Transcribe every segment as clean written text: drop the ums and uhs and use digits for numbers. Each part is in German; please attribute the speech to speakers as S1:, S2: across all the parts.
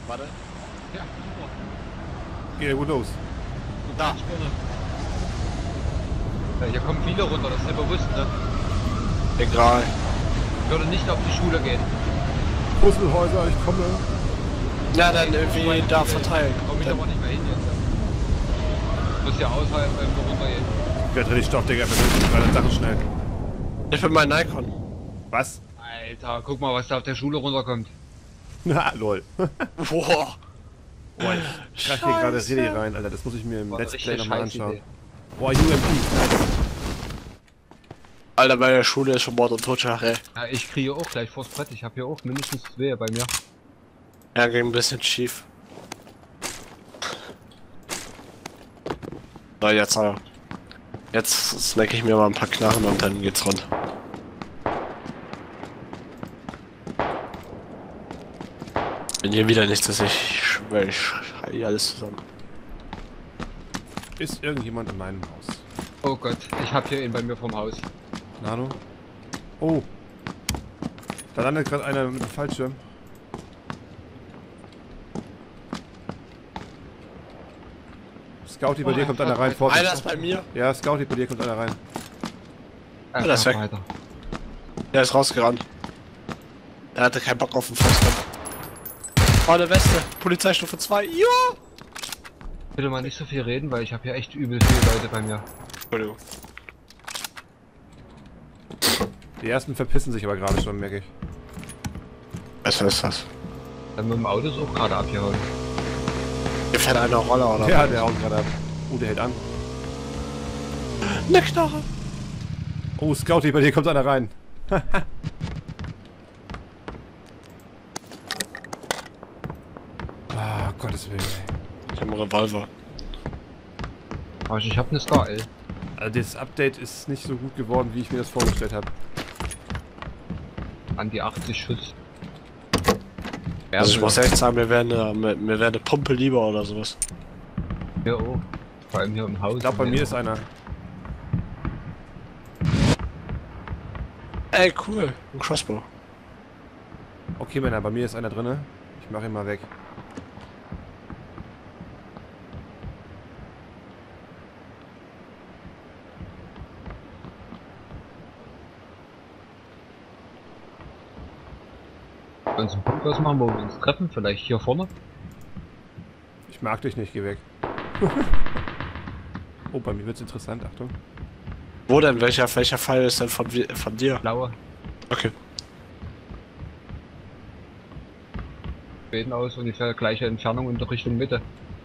S1: Warte.
S2: Ja, super.
S3: Geht ja gut los.
S1: Da.
S2: Ja, hier kommen viele runter, das ist dir bewusst, ne?
S1: Egal.
S2: Ich würde nicht auf die Schule gehen.
S3: Puzzlehäuser, ich komme.
S1: Ja, dann irgendwie da verteilen.
S2: Komm ich aber nicht mehr hin jetzt. Ich muss ja außerhalb irgendwo runtergehen.
S3: Ich werde richtig Stoffdecker für 300 Sachen schnell.
S1: Ich bin mein Nikon.
S3: Was?
S2: Alter, guck mal, was da auf der Schule runterkommt.
S3: Na, lol.
S1: Boah.
S3: Boah, ich krieg hier gerade Redi rein, Alter. Das muss ich mir im
S2: War
S3: Let's
S2: eine
S3: Play
S2: richtige
S3: nochmal anschauen.
S2: Scheißidee.
S3: Boah, UMP.
S1: Alter, bei der Schule ist schon Mord und Totschlag, ey.
S2: Ja, ich kriege auch gleich vors Brett. Ich habe hier auch mindestens 2 bei mir.
S1: Ja, ging ein bisschen schief. So, jetzt aber. Jetzt snacke ich mir mal ein paar Knarren und dann geht's rund. Wenn hier wieder nichts ist, ich schwöre, ich schreie hier alles zusammen.
S3: Ist irgendjemand in meinem Haus?
S2: Oh Gott, ich habe hier ihn bei mir vom Haus.
S3: Nano? Oh. Da landet gerade einer mit einem Fallschirm. Scouty, bei dir kommt einer rein. Vorsicht.
S1: Einer ist bei mir.
S3: Ja, Scouty, bei dir kommt einer rein.
S1: das ist weg.
S2: Weiter.
S1: Der ist rausgerannt. Er hatte keinen Bock auf den Faustkampf. Oh, eine Weste. Polizeistufe 2. Ja!
S2: Bitte mal nicht so viel reden, weil ich habe hier echt übel viele Leute bei mir.
S1: Entschuldigung.
S3: Die ersten verpissen sich aber gerade schon, merke ich.
S1: Was ist das?
S2: Dann mit dem Auto ist auch gerade abgehauen.
S1: Hier fährt einer Roller oder
S3: Ja, der haut gerade ab. Der hält an.
S1: eine Knarre.
S3: Oh, Scouty, bei dir kommt einer rein. Ah, Gottes Willen, ey.
S1: Ich habe einen Revolver.
S2: Aber ich habe eine Scar L.
S3: Also das Update ist nicht so gut geworden, wie ich mir das vorgestellt habe.
S2: An die 80 Schuss.
S1: Also ich muss echt sagen, mir wäre eine Pumpe lieber oder sowas.
S2: Hier auch. Vor allem hier im Haus.
S3: Ich glaube, bei mir ist einer.
S1: Ey, cool. Ein Crossbow.
S3: Okay, Männer, bei mir ist einer drinne. Ich mache ihn mal weg.
S2: Uns einen Punkt ausmachen, wo wir uns treffen, vielleicht hier vorne.
S3: Ich mag dich nicht, geh weg. Oh, bei mir wird's interessant, Achtung.
S1: Wo denn? Welcher Fall ist denn von dir?
S2: Blaue.
S1: Okay.
S2: Schweden aus, ungefähr gleiche Entfernung in der Richtung Mitte.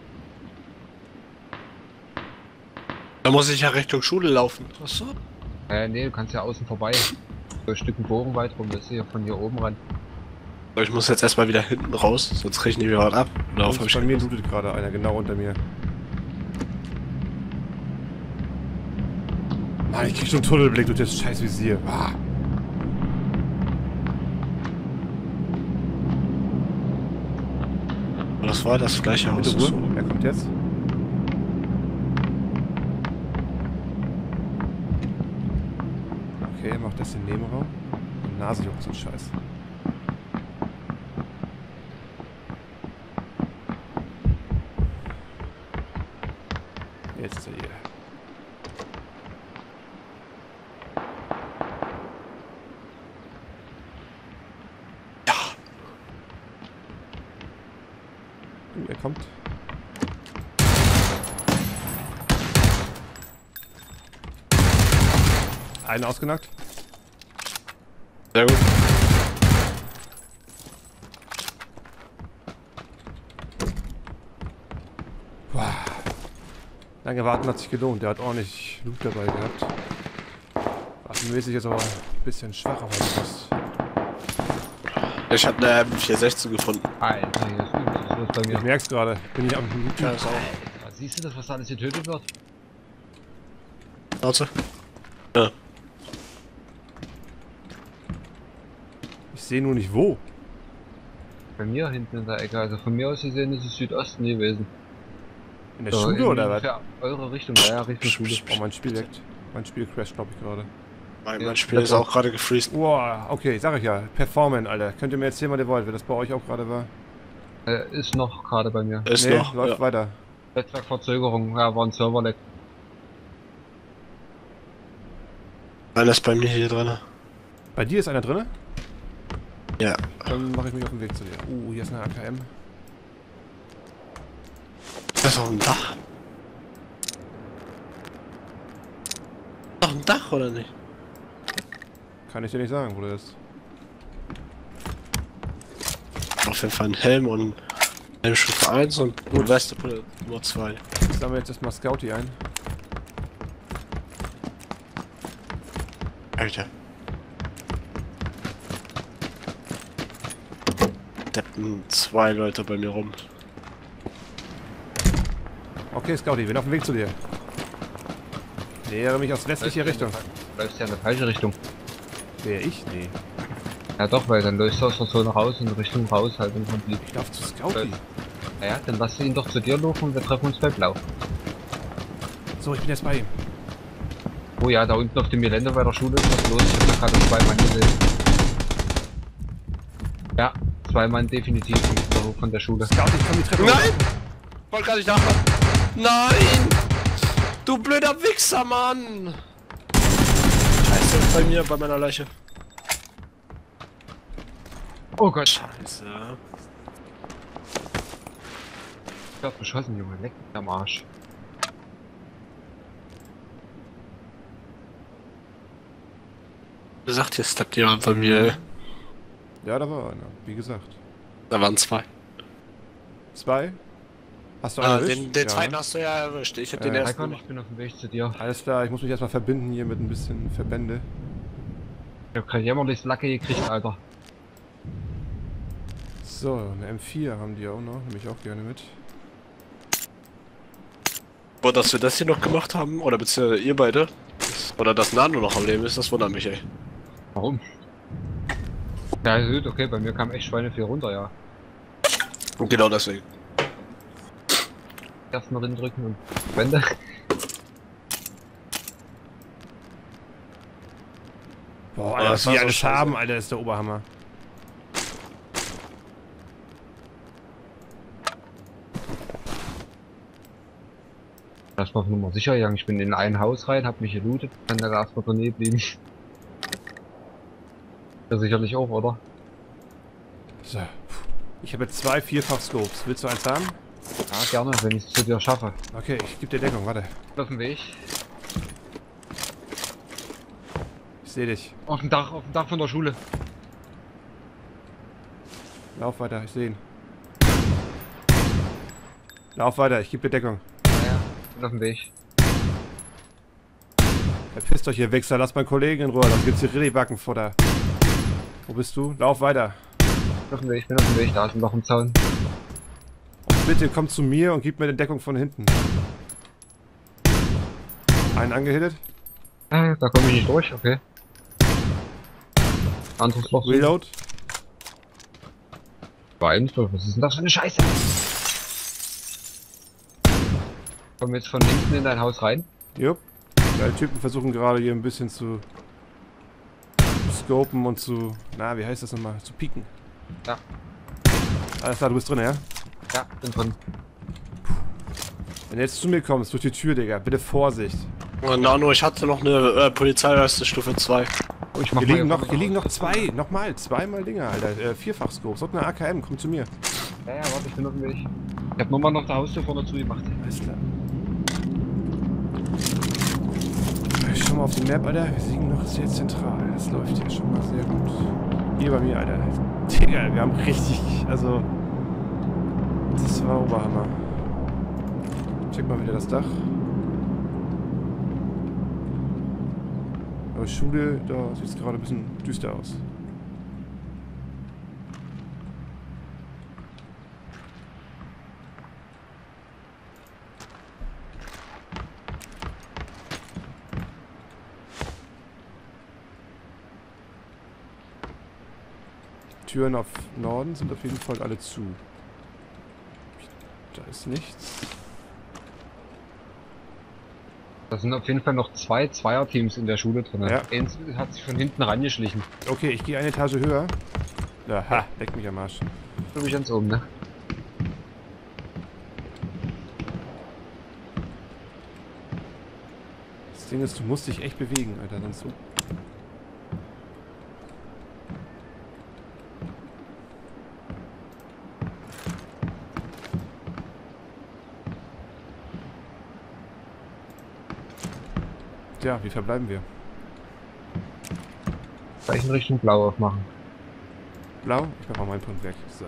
S1: Da muss ich ja Richtung Schule laufen. Achso.
S2: Nee, du kannst ja außen vorbei. So ein Stück Bogen weit rum, das ist hier von hier oben ran.
S1: Aber ich muss jetzt erstmal wieder hinten raus, sonst krieg ich nicht wieder was ab. Darauf hab ich
S3: Bei mir lootet gerade einer, genau unter mir. Mann, ich krieg schon einen Tunnelblick durch das scheiß Visier. Ah.
S1: Das war das gleiche Haus.
S3: Bitte Ruhe. Wer kommt jetzt? Okay, macht das den Nebenraum. Die Nase juckt so Scheiß. Jetzt ist er hier.
S1: Ja.
S3: Er kommt. Einen ausgenockt.
S1: Sehr gut.
S3: Boah. Lange warten hat sich gelohnt. Der hat ordentlich Loot dabei gehabt. Waffenmäßig ist aber ein bisschen schwach, aber das ist.
S1: Ich hab eine M416 gefunden.
S2: Alter, hier ist übel, das ist bei
S3: Ich
S2: mir.
S3: merk's gerade. Bin ich am Loot.
S1: Ja, ist auch.
S2: Alter, siehst du das, was alles getötet wird?
S1: Warte. Ja.
S3: Ich sehe nur nicht wo.
S2: Bei mir hinten in der Ecke, also von mir aus gesehen ist es Südosten gewesen.
S3: In der
S2: So,
S3: Schule
S2: in
S3: oder was?
S2: ungefähr Eure Richtung, ja, Richtung Schule.
S3: Oh, mein Spiel leckt. Mein Spiel crasht, glaube ich, gerade.
S1: Mein Spiel ist auch gerade gefreezed.
S3: Boah, okay, sag ich ja. Performen, Alter. Könnt ihr mir erzählen, was ihr wollt, wer das bei euch auch gerade war?
S2: Ist noch gerade bei mir.
S1: Ist
S3: Nee,
S1: noch.
S3: läuft
S1: Ja.
S3: weiter.
S2: Netzwerkverzögerung, ja, war ein Serverleck.
S1: Einer ist bei mir hier drin.
S3: Bei dir ist einer drin?
S1: Ja.
S3: Dann mache ich mich auf den Weg zu dir. Hier ist eine AKM.
S1: Das ist auf dem Dach. Auf dem Dach oder nicht?
S3: Kann ich dir nicht sagen, wo der ist.
S1: Auf jeden Fall ein Helm und Helmstufe 1 und Weste Nummer 2.
S3: Ich sammle jetzt erstmal Scouty ein.
S1: Alter. Deppen 2 Leute bei mir rum.
S3: Okay, Scouty, bin auf dem Weg zu dir. Nähere mich aus westlicher Richtung.
S2: Läufst ja in der falsche Richtung.
S3: Wer ich? Nee.
S2: Ja doch, weil dann läufst du aus der Zone raus in Richtung raus halt im Prinzip.
S3: Ich darf zu Scouty.
S2: Naja, dann lass ihn doch zu dir laufen und wir treffen uns bei Blau.
S3: So, ich bin jetzt bei ihm.
S2: Oh ja, da unten auf dem Gelände bei der Schule ist was los. Ich hab da gerade 2 Mann gesehen. Ja, 2 Mann definitiv von der Schule.
S3: Scouty, ich komm die Treppe
S1: Nein! Wollte gar nicht nachmachen. Nein! Du blöder Wichser, Mann! Scheiße, bei mir, bei meiner Leiche.
S2: Oh Gott.
S1: Scheiße.
S2: Ich hab beschossen, Junge. Leck mich am Arsch.
S1: Du sagst, hier steppt jemand bei mir.
S3: Ja, da war einer, wie gesagt.
S1: Da waren 2.
S3: 2? Hast du einen erwischt?
S1: Den
S3: Ja,
S1: zweiten
S3: ne?
S1: hast du ja erwischt. Ich hab den ersten
S2: Heikon,
S1: gemacht.
S2: ich bin auf dem Weg zu dir.
S3: Alles klar, ich muss mich erstmal verbinden hier mit ein bisschen Verbände.
S2: Ich hab gerade jämmerlich Lacke gekriegt, Alter.
S3: So, eine M4 haben die auch noch, nehme ich auch gerne mit.
S1: Boah, dass wir das hier noch gemacht haben, oder beziehungsweise ihr beide, oder dass Nano noch am Leben ist, das wundert mich, ey.
S2: Warum? Ja, gut, okay, bei mir kam echt Schweine viel runter, ja.
S1: Und genau deswegen.
S2: Erst mal drücken und Wände.
S3: Boah,
S1: Alter,
S3: was
S1: das
S3: die
S1: war so
S3: alles
S1: scheiße.
S3: haben, Alter, ist der Oberhammer.
S2: Das war Nummer sicher gegangen. Ich bin in ein Haus rein, hab mich gelootet, kann da erstmal daneben blieben. Ja, sicherlich auch, oder?
S3: So. Ich habe jetzt 2 Vierfach-Scopes. Willst du eins haben?
S2: Ja, gerne, wenn ich es zu dir schaffe.
S3: Okay, ich gebe dir Deckung, warte.
S2: Auf dem Weg.
S3: Ich sehe dich.
S2: Auf dem Dach von der Schule.
S3: Lauf weiter, ich sehe ihn. Lauf weiter, ich gebe dir Deckung.
S2: Ja, bin auf dem Weg.
S3: Verpisst euch, ihr Wichser, lasst meinen Kollegen in Ruhe, sonst gibt's hier Rilli-Backenfutter. Wo bist du? Lauf weiter.
S2: Auf dem Weg, ich bin auf dem Weg, da ist ein Loch im Zaun.
S3: Und bitte komm zu mir und gib mir die Deckung von hinten. Einen angehittet.
S2: Da komme ich nicht durch, okay. Anderes Loch.
S3: Reload.
S2: Was ist denn das für eine Scheiße? Kommen wir jetzt von hinten in dein Haus rein?
S3: Jupp. Die Typen versuchen gerade hier ein bisschen zu scopen und zu... Na, wie heißt das nochmal? Zu pieken.
S2: Ja.
S3: Alles klar, du bist drin, ja?
S2: Ja, bin drin.
S3: Wenn du jetzt zu mir kommst, durch die Tür, Digga, bitte Vorsicht.
S1: Oh, Nano, ich hatte noch eine Polizeileiste Stufe 2.
S2: Oh, ich mach
S3: Hier
S2: mal
S3: liegen noch 2. Nochmal, 2-mal Dinger, Alter. Vierfach-Scopes und eine AKM, komm zu mir.
S2: Ja, warte, ich bin auf dem Weg. Ich hab nochmal noch der Haustür vorne zugemacht.
S3: Alles klar. Ich schau mal auf die Map, Alter. Wir liegen noch sehr zentral. Das läuft hier schon mal sehr gut. Hier bei mir, Alter. Digga, wir haben richtig... Also... Das war Oberhammer. Check mal wieder das Dach. Aber Schule, da sieht es gerade ein bisschen düster aus. Türen auf Norden sind auf jeden Fall alle zu. Da ist nichts.
S2: Da sind auf jeden Fall noch 2 Zweierteams in der Schule drin.
S3: Ja.
S2: Eins hat sich von hinten rangeschlichen.
S3: Okay, ich gehe eine Etage höher. Ja, ha, leck mich am Arsch.
S2: Du mich ganz oben, ne?
S3: Das Ding ist, du musst dich echt bewegen, Alter, sonst so. Tja, wie verbleiben wir?
S2: Zeichen Richtung Blau aufmachen.
S3: Blau? Ich mach mal meinen Punkt weg. So.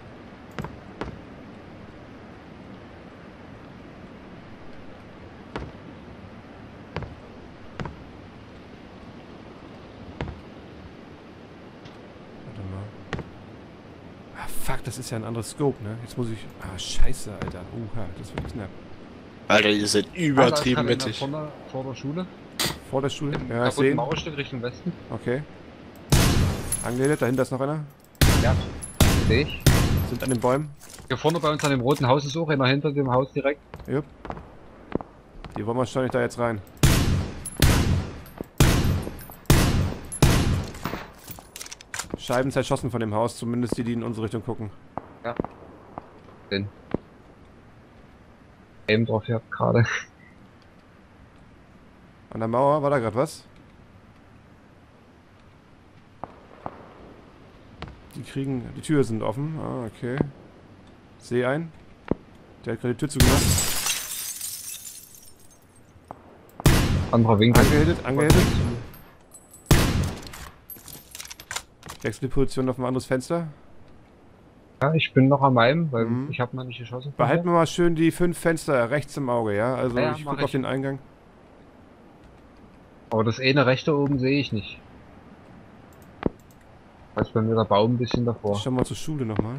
S3: Warte mal. Ah, fuck, das ist ja ein anderes Scope, ne? Jetzt muss ich... Ah, scheiße, Alter. Das wird knapp.
S1: Alter, ihr seid übertrieben mittig.
S2: Vorne, vor der Schule.
S3: Vor der Schule? Ja,
S2: Ja,
S3: ich sehe ihn.
S2: Mauerstück Richtung Westen.
S3: Okay. Angeredet, dahinter ist noch einer.
S2: Ja, sehe ich.
S3: Sind an den Bäumen.
S2: Hier vorne bei uns an dem roten Haus ist auch einer hinter dem Haus direkt.
S3: Jupp. Die wollen wahrscheinlich da jetzt rein. Scheiben zerschossen von dem Haus, zumindest die, die in unsere Richtung gucken.
S2: Ja. Den. Eben drauf ja gerade.
S3: An der Mauer war da gerade was? Die kriegen... Die Türen sind offen. Ah, okay. Sehe einen. Der hat gerade die Tür zugemacht.
S2: Anderer Winkel.
S3: Angehittet. Ich wechsle die Position auf ein anderes Fenster.
S2: Ja, ich bin noch an meinem, weil
S3: Mhm.
S2: ich habe noch nicht geschossen.
S3: Behalten wir mal schön die 5 Fenster rechts im Auge, ja? Also
S2: Ja,
S3: ich
S2: mach
S3: gucke auf
S2: ich.
S3: den Eingang.
S2: Aber das eine rechte oben sehe ich nicht. Da ist bei mir der Baum ein bisschen davor.
S3: Schauen wir mal zur Schule nochmal.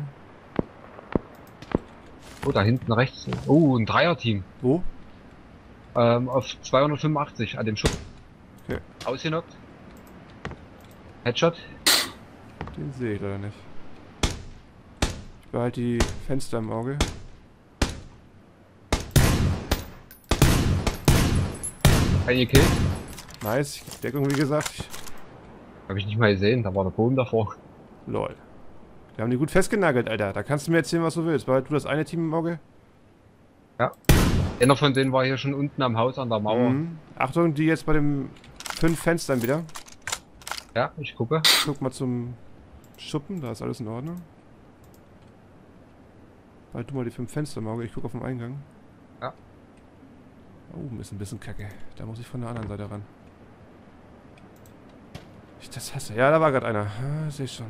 S2: Oh, da hinten rechts. Oh, ein Dreierteam.
S3: Wo?
S2: Auf 285 an dem Schutt.
S3: Okay.
S2: Ausgenockt. Headshot.
S3: Den sehe ich leider nicht. Ich behalte die Fenster im Auge.
S2: Ein gekillt.
S3: Nice, ich Deckung wie gesagt.
S2: Habe ich nicht mal gesehen, da war der Boden davor.
S3: Lol. Wir haben die gut festgenagelt, Alter. Da kannst du mir erzählen, was du willst. Behalt du das eine Team im Auge?
S2: Einer von denen war hier schon unten am Haus an der Mauer.
S3: Mhm. Achtung, die jetzt bei den 5 Fenstern wieder.
S2: Ja, ich gucke.
S3: Guck mal zum Schuppen, da ist alles in Ordnung. Behalt du mal die 5 Fenster im Auge, ich gucke auf den Eingang.
S2: Ja.
S3: Oh, ist ein bisschen kacke. Da muss ich von der anderen Seite ran. Ich das hasse. Ja, da war gerade einer. Ah, sehe schon.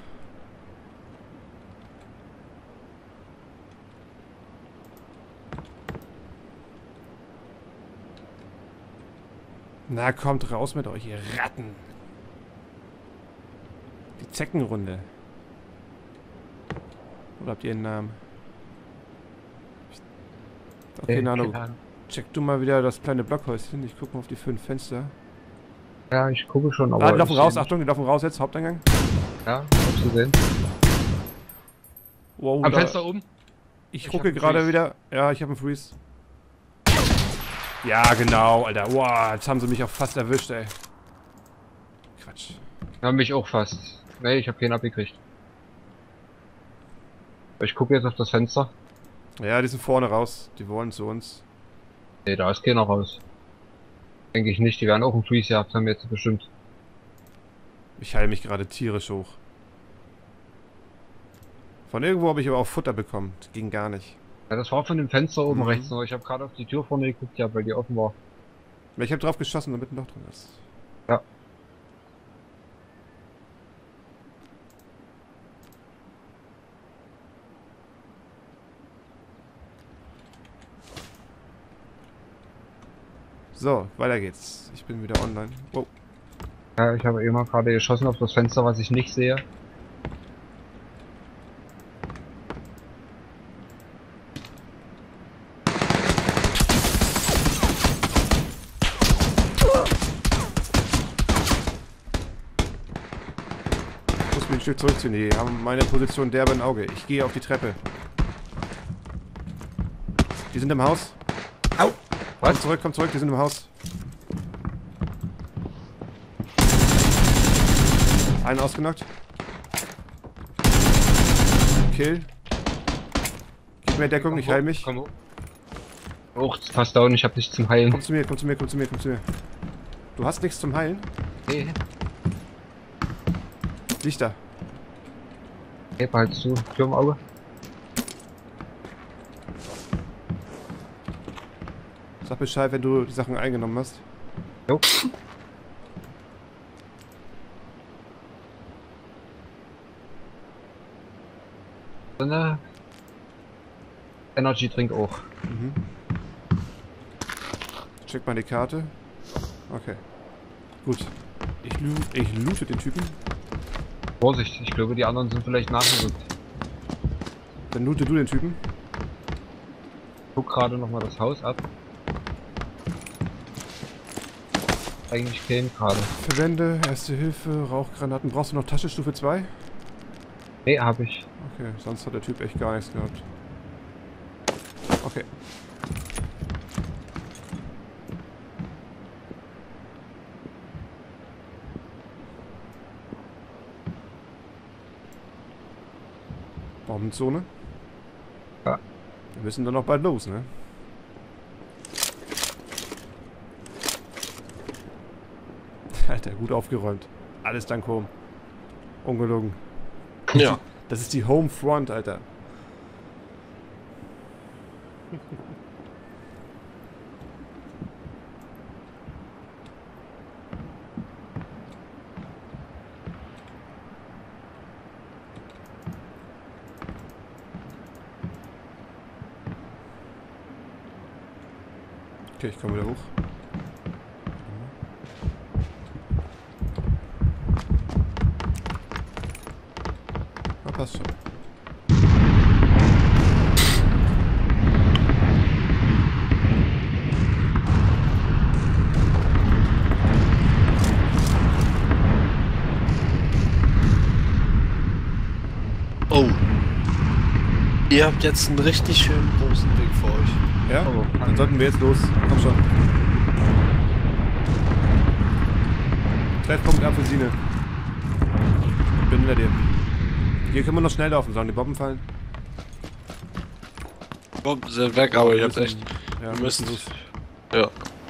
S3: Na, kommt raus mit euch, ihr Ratten. Die Zeckenrunde. Oder habt ihr einen Namen? Okay, Nano, check du mal wieder das kleine Blockhäuschen. Ich gucke mal auf die 5 Fenster.
S2: Ja, ich gucke schon, aber...
S3: Ah, die laufen
S2: ich
S3: raus,
S2: seh
S3: Achtung, die laufen raus jetzt, Haupteingang.
S2: nicht. Ja, hab's gesehen.
S3: Wow,
S2: Am
S3: da,
S2: Fenster oben.
S3: ich
S2: Ich
S3: gucke
S2: hab einen
S3: gerade
S2: Freeze.
S3: wieder. Ja, ich habe einen Freeze. Ja, genau, Alter. Wow, jetzt haben sie mich auch fast erwischt, ey. Quatsch.
S2: Haben mich auch fast. Nee, ich habe keinen abgekriegt. Ich gucke jetzt auf das Fenster.
S3: Ja, die sind vorne raus. Die wollen zu uns.
S2: Nee, da ist keiner raus. Denke ich nicht, die werden auch einen Freeze gehabt haben jetzt bestimmt.
S3: Ich heile mich gerade tierisch hoch. Von irgendwo habe ich aber auch Futter bekommen. Das ging gar nicht.
S2: Ja, das war von dem Fenster oben
S3: Mhm.
S2: rechts noch. Ich habe gerade auf die Tür vorne geguckt, ja, weil die offen war.
S3: Ich habe drauf geschossen, damit ein Loch drin ist.
S2: Ja.
S3: So, weiter geht's. Ich bin wieder online. Wow.
S2: Ja, ich habe immer gerade geschossen auf das Fenster, was ich nicht sehe.
S3: Ich muss mich ein Stück zurückziehen. Die haben meine Position derbe im Auge. Ich gehe auf die Treppe. Die sind im Haus.
S2: Au! Was?
S3: Komm zurück, die sind im Haus. Einen ausgenockt. Kill. Gib mir Deckung, ich heil mich.
S2: Komm hoch. Auch fast down, ich hab nichts zum Heilen.
S3: Komm zu mir, komm zu mir, komm zu mir, komm zu mir. Du hast nichts zum Heilen?
S2: Nee,
S3: Liegt da.
S2: hey, behalt zu, Tür im Auge.
S3: Sag Bescheid, wenn du die Sachen eingenommen hast.
S2: Jo. So eine Energy Drink auch.
S3: Mhm. Check mal die Karte. Okay. Gut. Ich loote den Typen.
S2: Vorsicht, ich glaube die anderen sind vielleicht nachgerückt.
S3: Dann loote du den Typen.
S2: Guck gerade nochmal das Haus ab. Eigentlich kein gerade.
S3: Verwende Erste Hilfe, Rauchgranaten. Brauchst du noch Taschenstufe 2?
S2: Nee, hab ich.
S3: Okay, sonst hat der Typ echt gar nichts gehabt. Okay. Bombenzone?
S2: Ja.
S3: Wir müssen dann noch bald los, ne? Alter, gut aufgeräumt. Alles dank Home. Ungelogen.
S1: Ja.
S3: Das ist die Home Front, Alter. Okay, ich komme wieder hoch. Ah, passt schon.
S1: Oh. Ihr habt jetzt einen richtig schönen großen Weg vor euch.
S3: Ja?
S2: Oh.
S3: Dann sollten wir jetzt los. Komm schon. Treffpunkt Apfelsine. Bin hinter dir. Hier können wir noch schnell laufen, sollen die Bomben fallen?
S1: Bomben sind weg, aber ihr habt
S3: müssen-
S1: echt.
S3: Ja,
S1: Wir müssen
S3: los.
S1: Ja.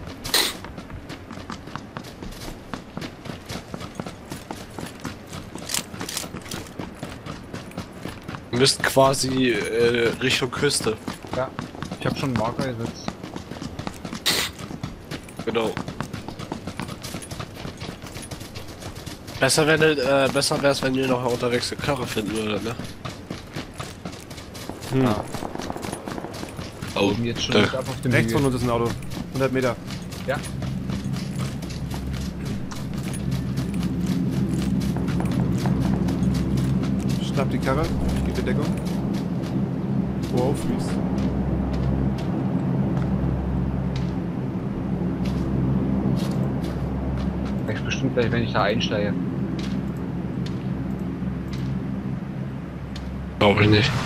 S1: Wir müssen quasi Richtung Küste.
S2: Ja. Ich hab schon einen Marker gesetzt.
S1: Genau. Besser wäre es, wenn ihr noch unterwegs eine Karre finden würdet, ne?
S3: Ja.
S1: Oh,
S2: Oben jetzt schon
S1: da-
S2: nicht ab auf dem
S3: Rechts von
S2: Hügel.
S3: uns ist ein Auto. 100 Meter.
S2: Ja.
S3: Schnapp die Karre. Gib dir Deckung. Wow, Freeze.
S2: Merkst bestimmt gleich, wenn ich da einsteige.
S1: Glaube ich nicht.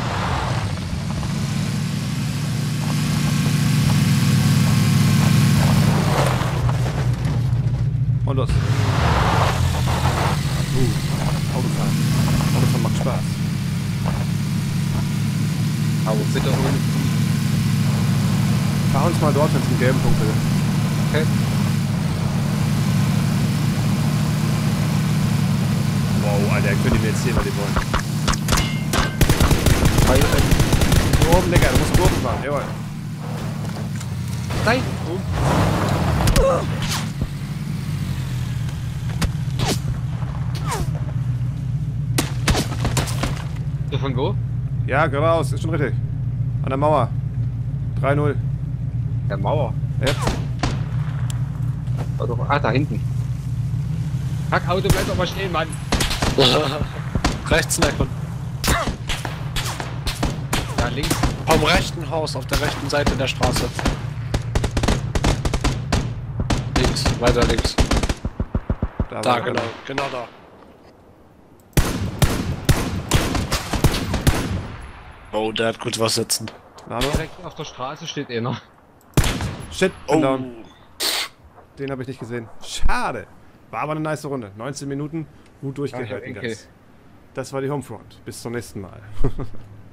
S3: Und los. Autofahren. Autofahren macht Spaß.
S2: Aber bitte ohne.
S3: Fahr uns mal dorthin zum gelben Punkt, bitte.
S2: Okay.
S3: Wow, Alter, könnt ihr mir erzählen, was die wollen. Hier oben, Digga, du musst Kurven fahren, jawohl.
S2: Nein! So von wo?
S3: Ja, geradeaus, ist schon richtig. An der Mauer. 3-0.
S2: Der Mauer.
S3: Ja.
S2: Auto. Ah, da hinten. Hack, Auto, bleib doch mal stehen, Mann.
S1: Rechts in der Kunde.
S2: Ja, links.
S1: Vom rechten Haus, auf der rechten Seite der Straße. Links, weiter links. Da,
S3: war
S1: genau,
S3: einer.
S1: genau da. Oh, der hat gut was sitzen.
S3: Nano?
S2: Direkt auf der Straße steht einer.
S3: Shit, bin down. Den habe ich nicht gesehen. Schade. War aber eine nice Runde. 19 Minuten, gut durchgehalten.
S2: Ja, okay.
S3: Das war die Homefront. Bis zum nächsten Mal.